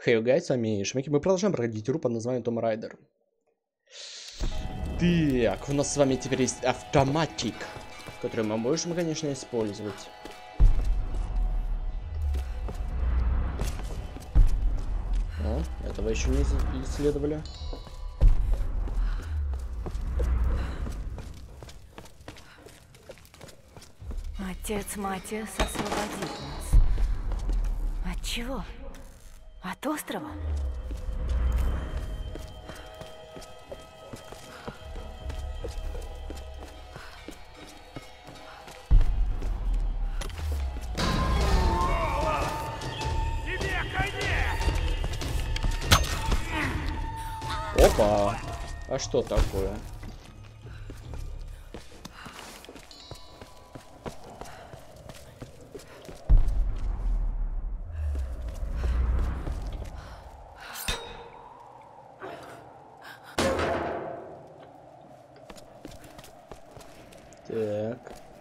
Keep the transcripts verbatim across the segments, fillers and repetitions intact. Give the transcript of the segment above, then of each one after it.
Хей, гайс, с вами Шмеки. Мы продолжаем проходить игру под названием Tomb Raider. Так, у нас с вами теперь есть автоматик, который мы можем, конечно, использовать. О, этого еще не исследовали. Отец Матиас освободит нас. От чего? От острова? Опа! А что такое? Так.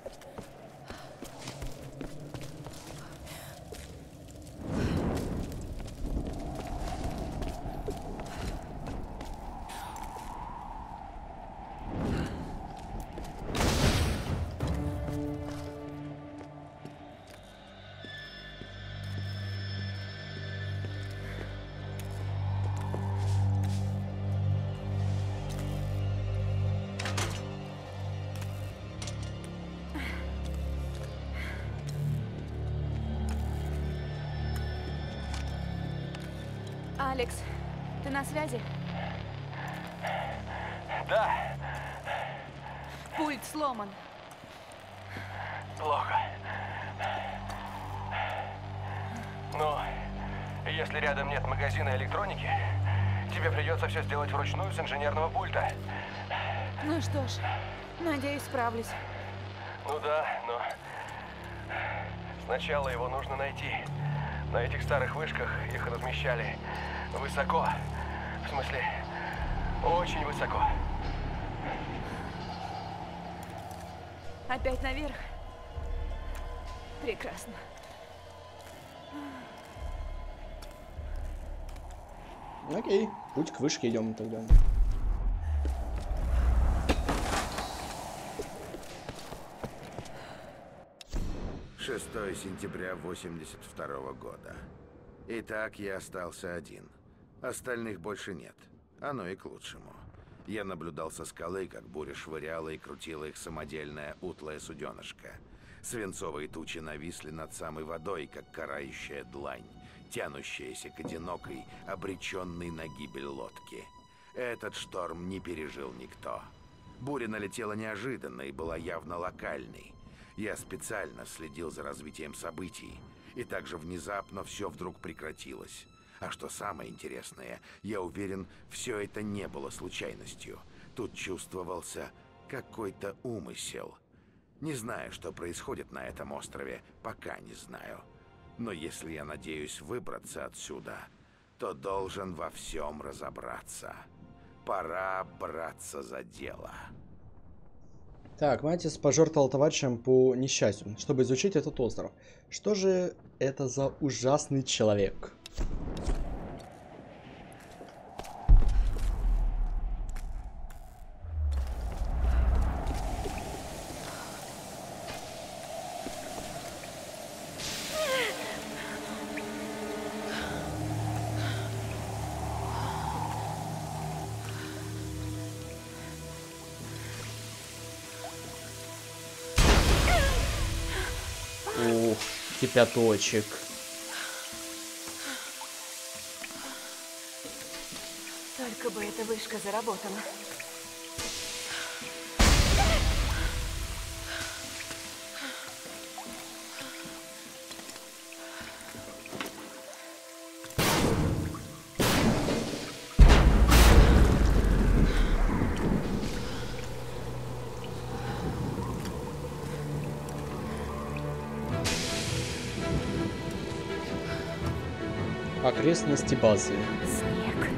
Алекс, ты на связи? Да. Пульт сломан. Плохо. Но если рядом нет магазина электроники, тебе придется все сделать вручную с инженерного пульта. Ну что ж, надеюсь, справлюсь. Ну да, но сначала его нужно найти. На этих старых вышках их размещали высоко. В смысле, очень высоко. Опять наверх? Прекрасно. Окей, путь к вышке идем тогда. шестое сентября восемьдесят второго года. Итак, я остался один. Остальных больше нет. Оно и к лучшему. Я наблюдал со скалы, как буря швыряла и крутила их самодельная утлая суденышко. Свинцовые тучи нависли над самой водой, как карающая длань, тянущаяся к одинокой, обреченной на гибель лодке. Этот шторм не пережил никто. Буря налетела неожиданно и была явно локальной. Я специально следил за развитием событий, и также внезапно все вдруг прекратилось. А что самое интересное, я уверен, все это не было случайностью. Тут чувствовался какой-то умысел. Не знаю, что происходит на этом острове, пока не знаю. Но если я надеюсь выбраться отсюда, то должен во всем разобраться. Пора браться за дело. Так, Матиас пожертвовал товарищам по несчастью, чтобы изучить этот остров. Что же это за ужасный человек? Ух, кипяточек. Только бы эта вышка заработала. Окрестности базы. Снег.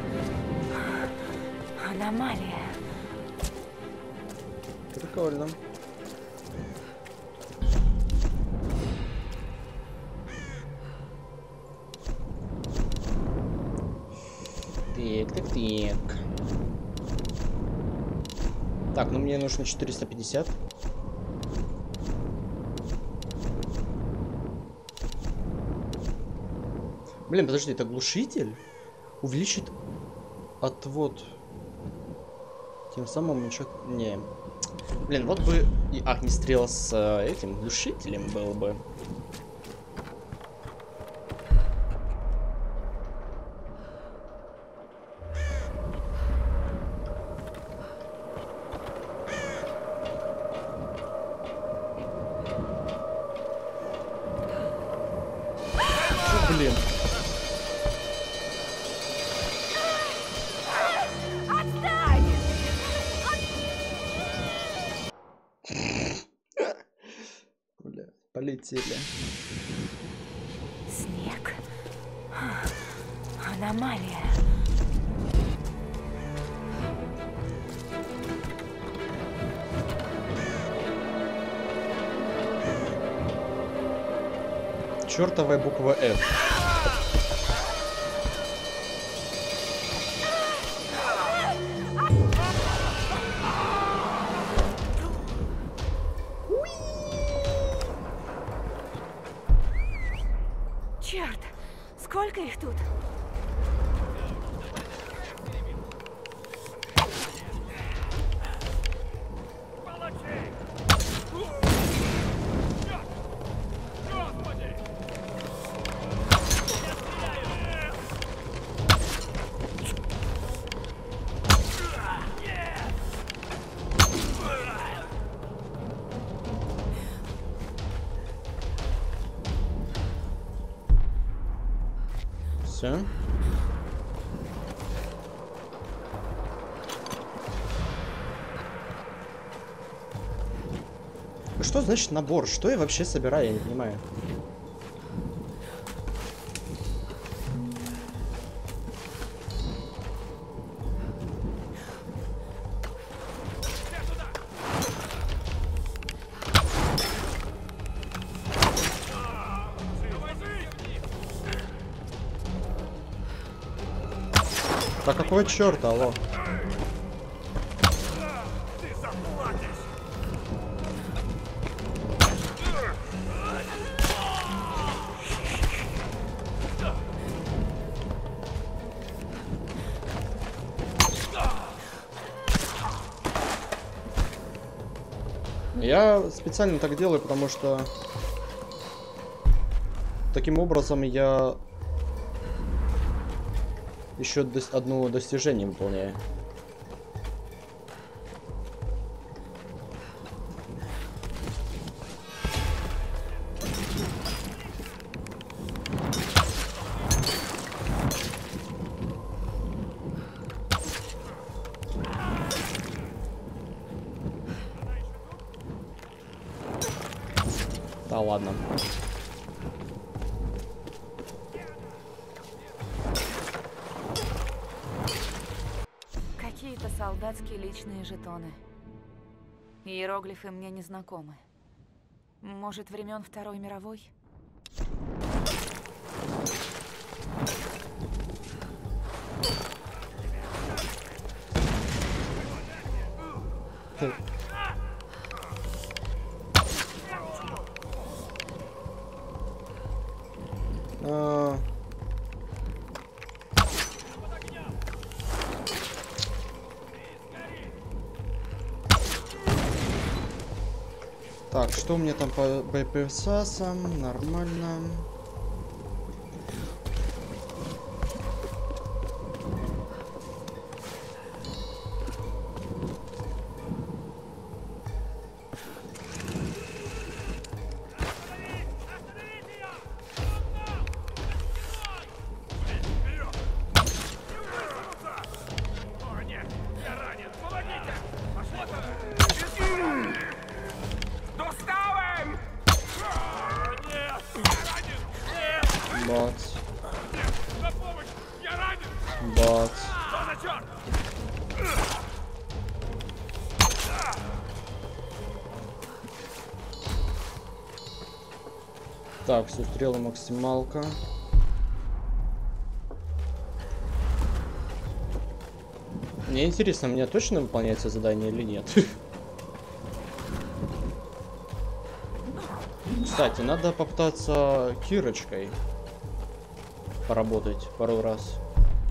Аномалия. Прикольно. Так-так-так. Так, ну мне нужно четыреста пятьдесят. Блин, подожди, это глушитель? Увеличит отвод. Тем самым ничего... Не. Блин, вот бы и огнестрел с э, этим глушителем был бы. Блин. Бля, полетели. Снег. Аномалия. Чёртовая буква F. Черт, сколько их тут? Все. Что значит набор? Что я вообще собираю? Я не понимаю. Да какого черта, алло? Я специально так делаю, потому что таким образом я еще дос- одно достижение выполняю. Да ладно. Какие-то солдатские личные жетоны. Иероглифы мне не знакомы. Может, времен Второй мировой? А... Так, что у меня там по боеприпасам? Нормально. Бац. Бац. Так, все, стрелы максималка. Мне интересно, мне точно выполняется задание или нет. Кстати, надо попытаться Кирочкой поработать пару раз.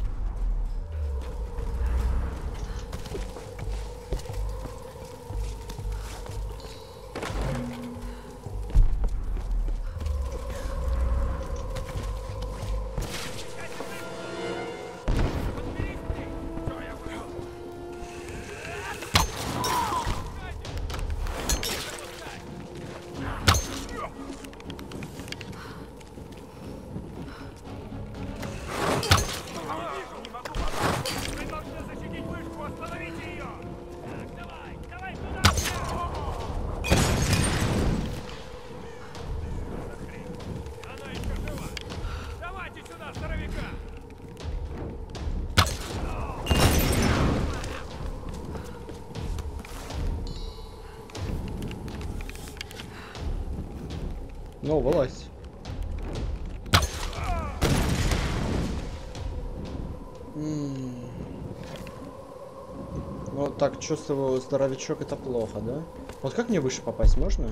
Ну, вылазь. М-м. Ну, так, чувствую, здоровячок это плохо, да? Вот как мне выше попасть можно?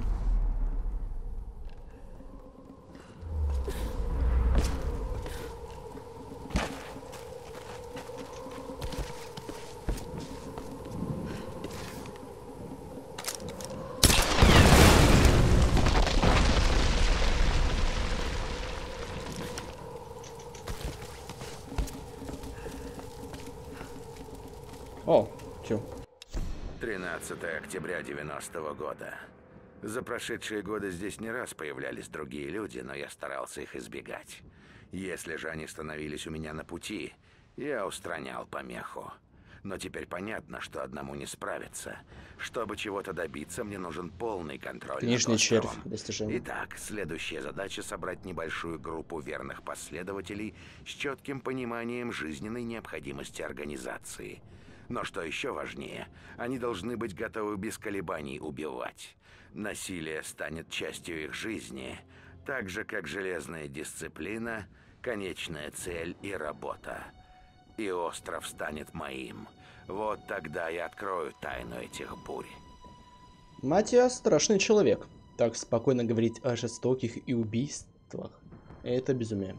О, тю. тринадцатое октября девяностого года. За прошедшие годы здесь не раз появлялись другие люди, но я старался их избегать. Если же они становились у меня на пути, я устранял помеху. Но теперь понятно, что одному не справиться. Чтобы чего-то добиться, мне нужен полный контроль Книжный над червь. островом. Достижение. Итак, следующая задача — собрать небольшую группу верных последователей с четким пониманием жизненной необходимости организации. Но что еще важнее, они должны быть готовы без колебаний убивать. Насилие станет частью их жизни, так же, как железная дисциплина, конечная цель и работа. И остров станет моим. Вот тогда я открою тайну этих бурь. Матиас страшный человек. Так спокойно говорить о жестоких и убийствах. Это безумие.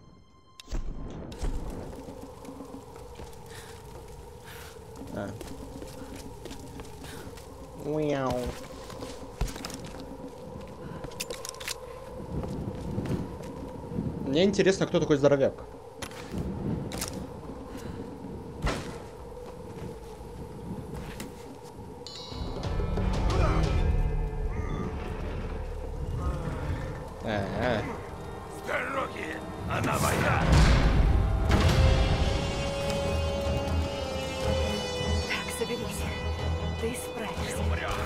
А. Мяу. Мне интересно, кто такой здоровяк. А-а-а. С дороги! Она моя! Так, соберись. Ты справишься.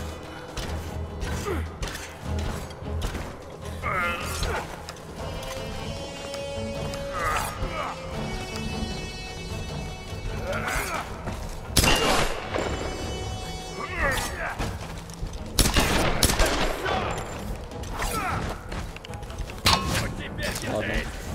Ладно.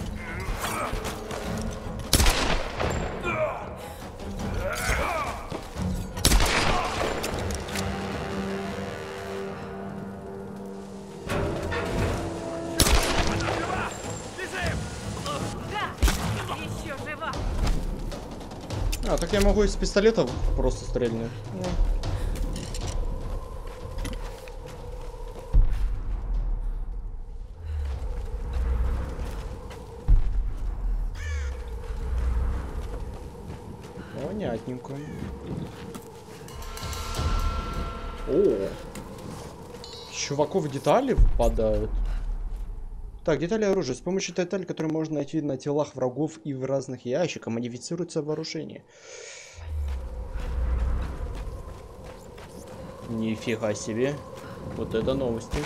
Да, еще жива. А, так я могу из пистолета просто стрельнуть. Ну. Понятненько. О, чуваков детали выпадают. Так, детали оружия. С помощью деталей, которые можно найти на телах врагов и в разных ящиках, модифицируется вооружение. Нифига себе. Вот это новости.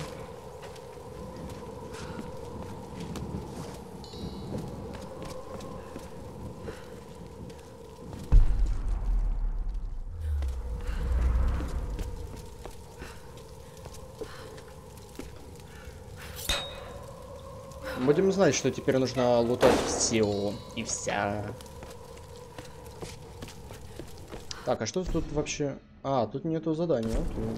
Будем знать, что теперь нужно лутать все и вся. Так, а что тут вообще? А, тут нету задания. Окей.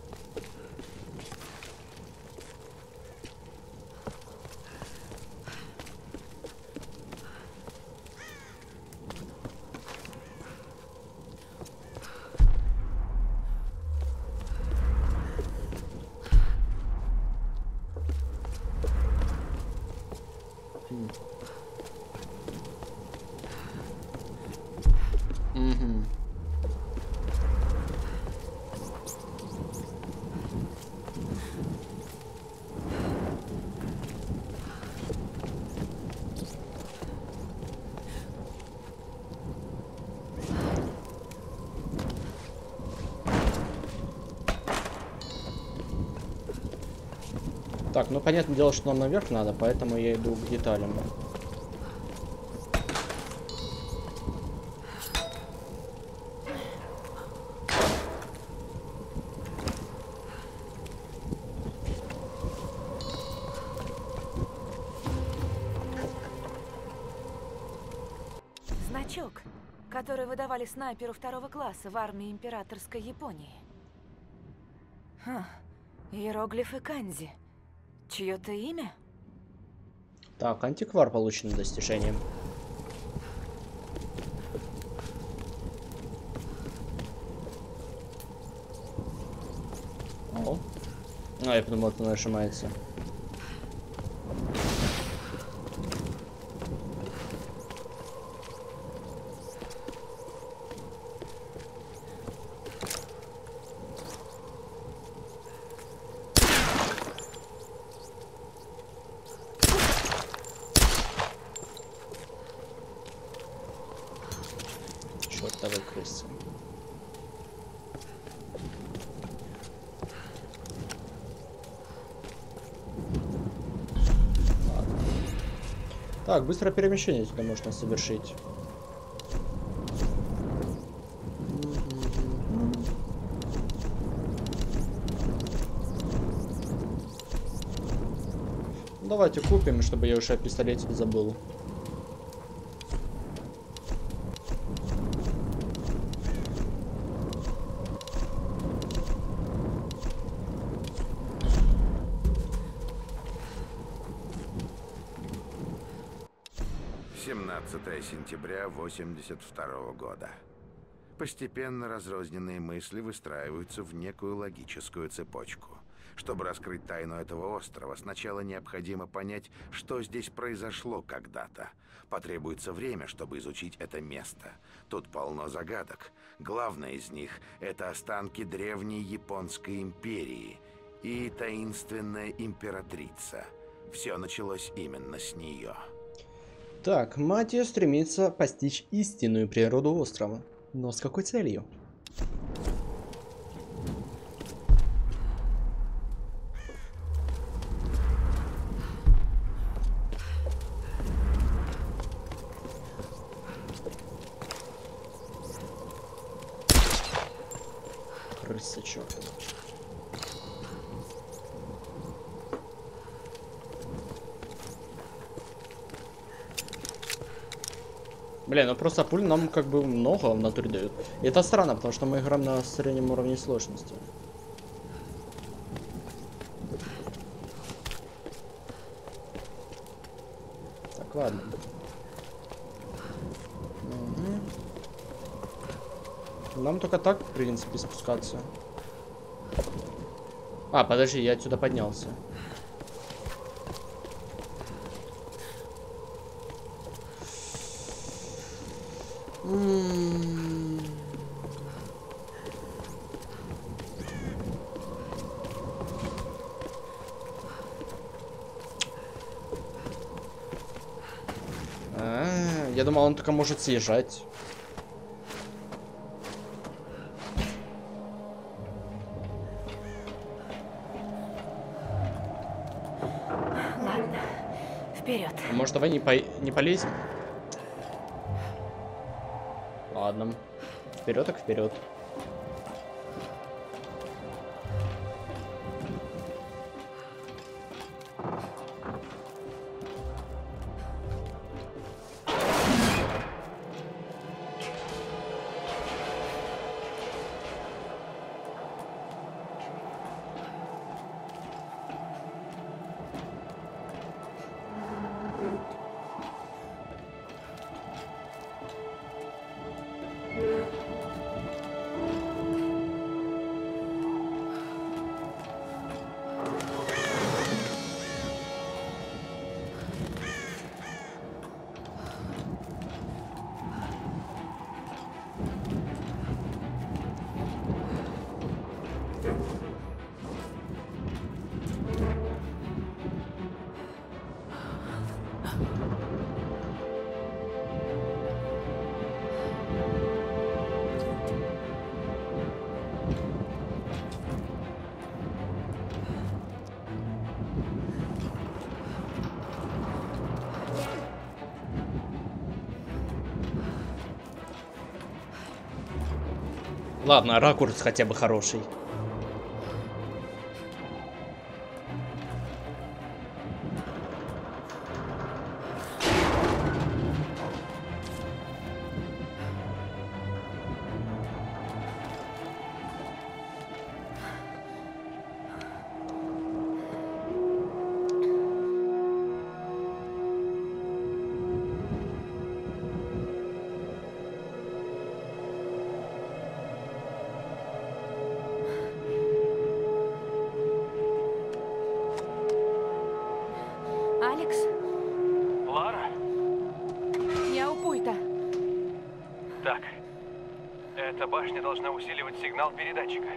Угу. Так, ну понятное дело, что нам наверх надо, поэтому я иду к деталям. Значок, который выдавали снайперу второго класса в армии императорской Японии. Ха, иероглифы канзи. Чье-то имя? Так, антиквар получен достижением. О. А, я подумал, это нажимается. Чёртовы крысы. Ладно. Так, быстрое перемещение сюда можно совершить. Давайте купим, чтобы я уже о пистолете забыл. семнадцатое сентября восемьдесят второго года. Постепенно разрозненные мысли выстраиваются в некую логическую цепочку. Чтобы раскрыть тайну этого острова, сначала необходимо понять, что здесь произошло когда-то. Потребуется время, чтобы изучить это место. Тут полно загадок. Главное из них – это останки древней Японской империи и таинственная императрица. Все началось именно с нее. Так, мать ее стремится постичь истинную природу острова. Но с какой целью? Крыса чёртова. Блин, ну просто пуль нам как бы много в натуре дают. И это странно, потому что мы играем на среднем уровне сложности. Так, ладно. Угу. Нам только так, в принципе, спускаться. А, подожди, я отсюда поднялся. А, я думал, он только может съезжать. Ладно, вперед. Может, давай не, по... не полезем? Ладно. Вперед так вперед. Ладно, ракурс хотя бы хороший. Алекс, Лара? я у пульта. Так. Эта башня должна усиливать сигнал передатчика.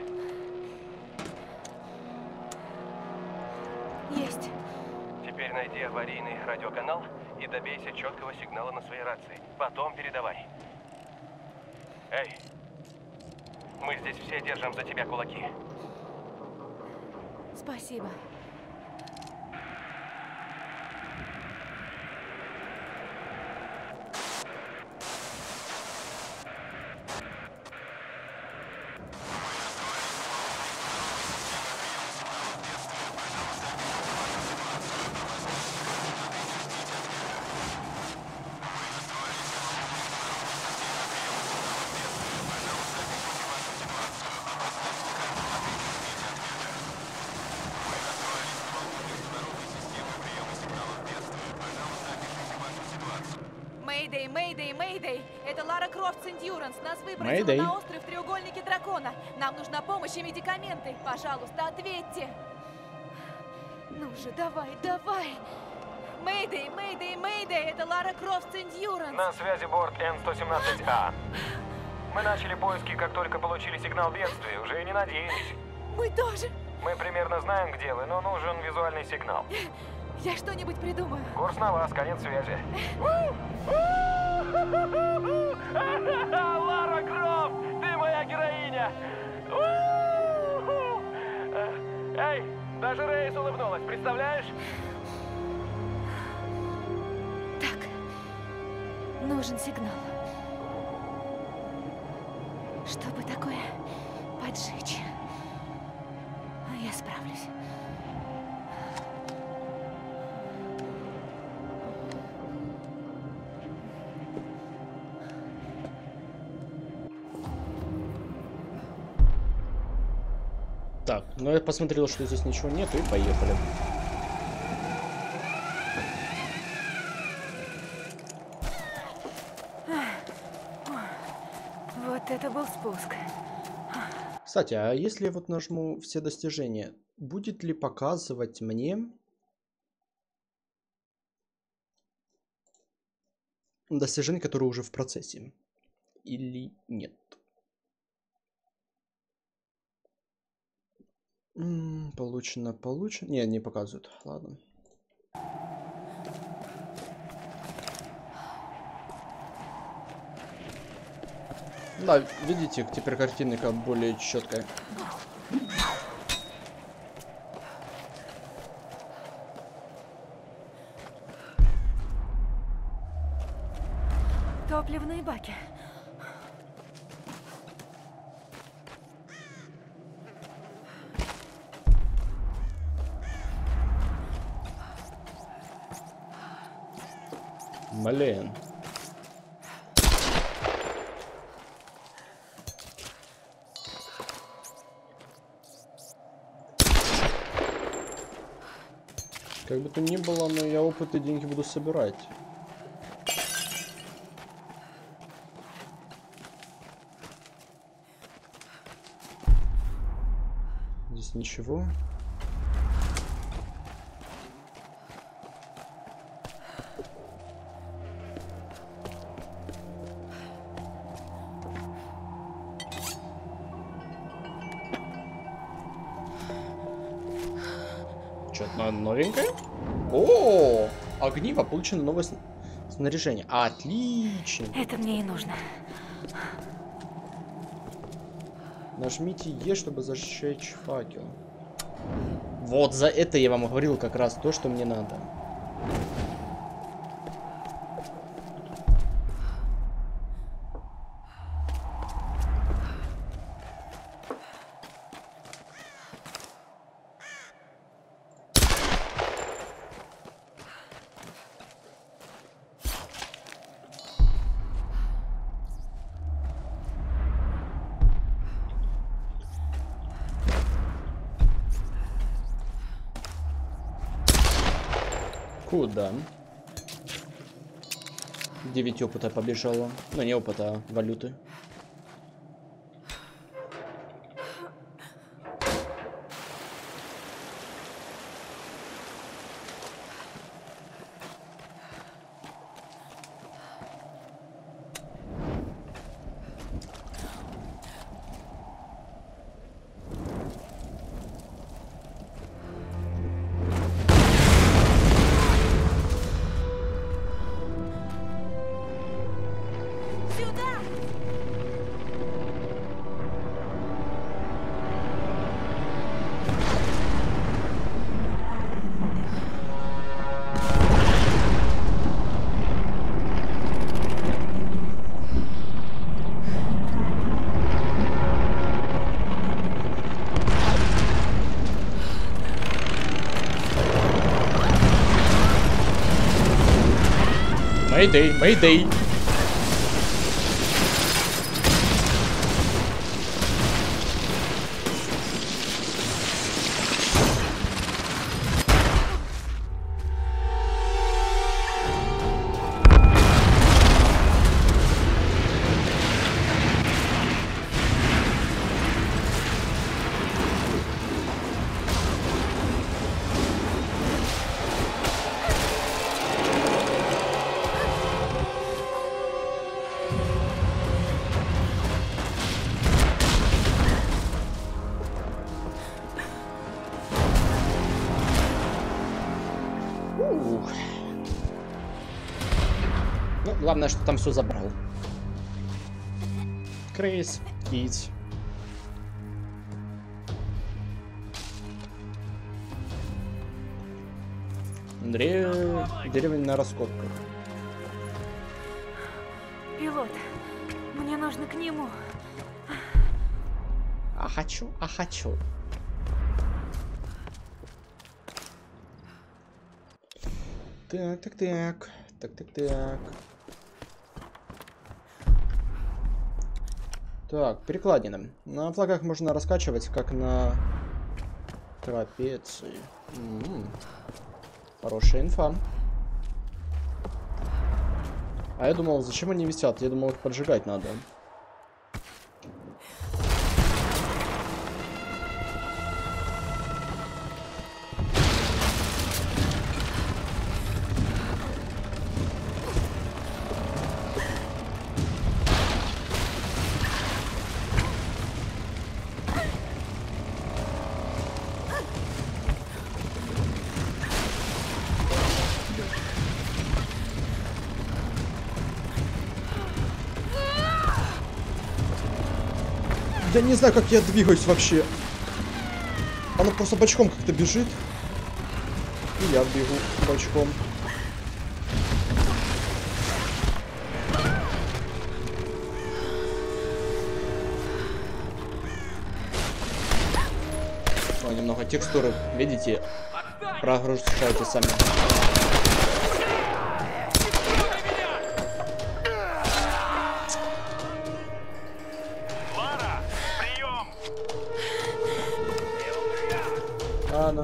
Есть. Теперь найди аварийный радиоканал и добейся четкого сигнала на своей рации. Потом передавай. Эй, мы здесь все держим за тебя кулаки. Спасибо. Мэйдэй, Мэйдэй, Мэйдэй! Это Лара Крофт с Эндьюранс. Нас выбросило Мэйдэй. на остров в треугольнике дракона. Нам нужна помощь и медикаменты. Пожалуйста, ответьте. Ну же, давай, давай. Мэйдэй, Мэйдэй, Мэйдэй! Это Лара Крофт с Эндьюранс. На связи борт Н сто семнадцать А. Мы начали поиски, как только получили сигнал бедствия. Уже и не надеялись. Мы тоже. Мы примерно знаем, где вы, но нужен визуальный сигнал. Я что-нибудь придумаю. Курс на вас, конец связи. Лара Крофт, ты моя героиня! Эй, даже Рейс улыбнулась, представляешь? Так, нужен сигнал. Чтобы такое поджечь. Я справлюсь. Так, ну я посмотрел, что здесь ничего нету, и поехали. Вот это был спуск. Кстати, а если я вот нажму все достижения, будет ли показывать мне достижения, которые уже в процессе? Или нет? М-м, получено, получено. Не, не показывают. Ладно. Да, видите, теперь картинка более четкая. Топливные баки. Блин. Как бы то ни было, но я опыт и деньги буду собирать. Здесь ничего. Что-то новенькое? О! Огниво, получено новое сн... снаряжение. Отлично. Это мне и нужно. Нажмите Е, чтобы зажечь факел. Вот за это я вам говорил как раз то, что мне надо. Куда? девять опыта побежало. Ну, не опыта, а валюты. Мэйдэй, мэйдэй. Ну, главное, что там все забрал. Крейс, кит. Дре... Деревня на раскопках. Пилот, мне нужно к нему. А хочу, а хочу. Так, так, так. Так, так, так. Так, перекладина. На флагах можно раскачивать, как на трапеции. М-м-м. Хорошая инфа. А я думал, зачем они висят? Я думал, их поджигать надо. Я не знаю, как я двигаюсь вообще. Она просто бочком как-то бежит. И я бегу бочком. О, немного текстуры, видите, прогружайте сами. Ладно.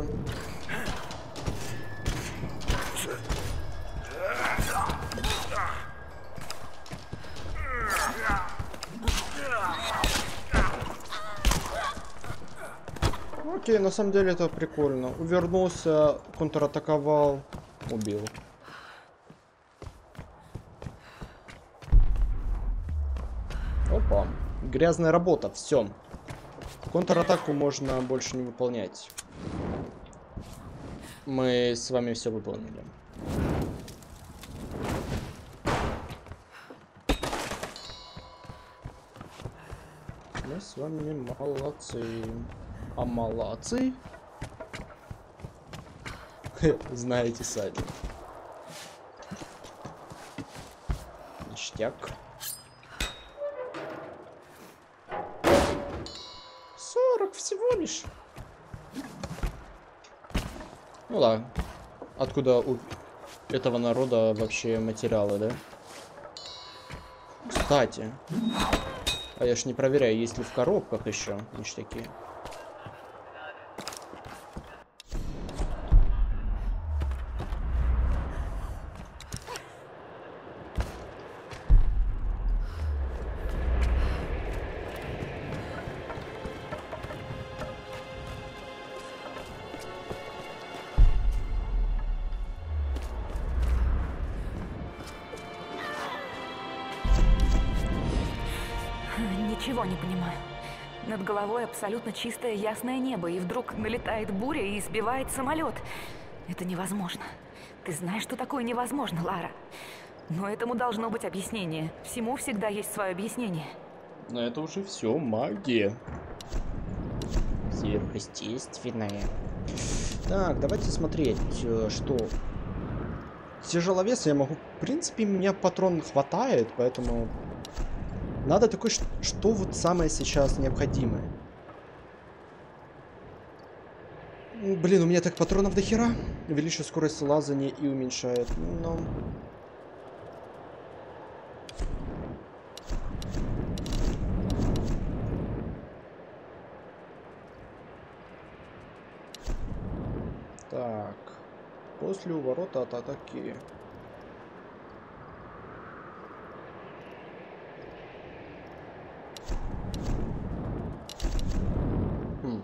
Окей, на самом деле это прикольно. Увернулся, контратаковал, убил. Опа. Грязная работа, все. Контратаку можно больше не выполнять. Мы с вами все выполнили. Мы с вами молодцы. А молодцы? Знаете сами. Ништяк. сорок всего лишь. Ну ладно. Откуда у этого народа вообще материалы, да? Кстати. А я ж не проверяю, есть ли в коробках еще ништяки. Ничего не понимаю. Над головой абсолютно чистое ясное небо, и вдруг налетает буря и сбивает самолет. Это невозможно. Ты знаешь, что такое невозможно, Лара. Но этому должно быть объяснение. Всему всегда есть свое объяснение. Но это уже все магия. Сверхъестественная. Так, давайте смотреть, что... Тяжеловес я могу... В принципе, у меня патрон хватает, поэтому... Надо такое, что, что вот самое сейчас необходимое. Блин, у меня так патронов до хера. Увеличивает скорость лазания и уменьшает. Но... Так. После уворота от атаки. Хм.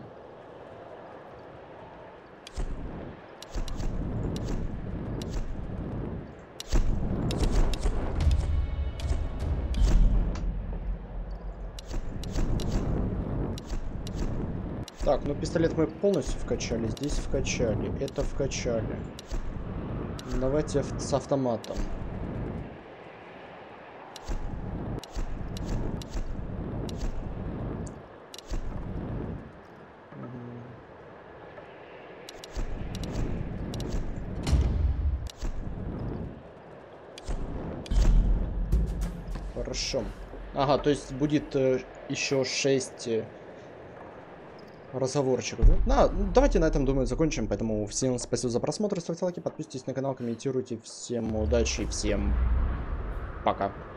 Так, ну пистолет мы полностью вкачали, здесь вкачали, это вкачали. Давайте ав- с автоматом. Мгм. Хорошо. Ага, то есть будет э, еще шесть э, разговорчиков. Да? Ну, давайте на этом, думаю, закончим. Поэтому всем спасибо за просмотр, ставьте лайки, подписывайтесь на канал, комментируйте. Всем удачи, всем пока.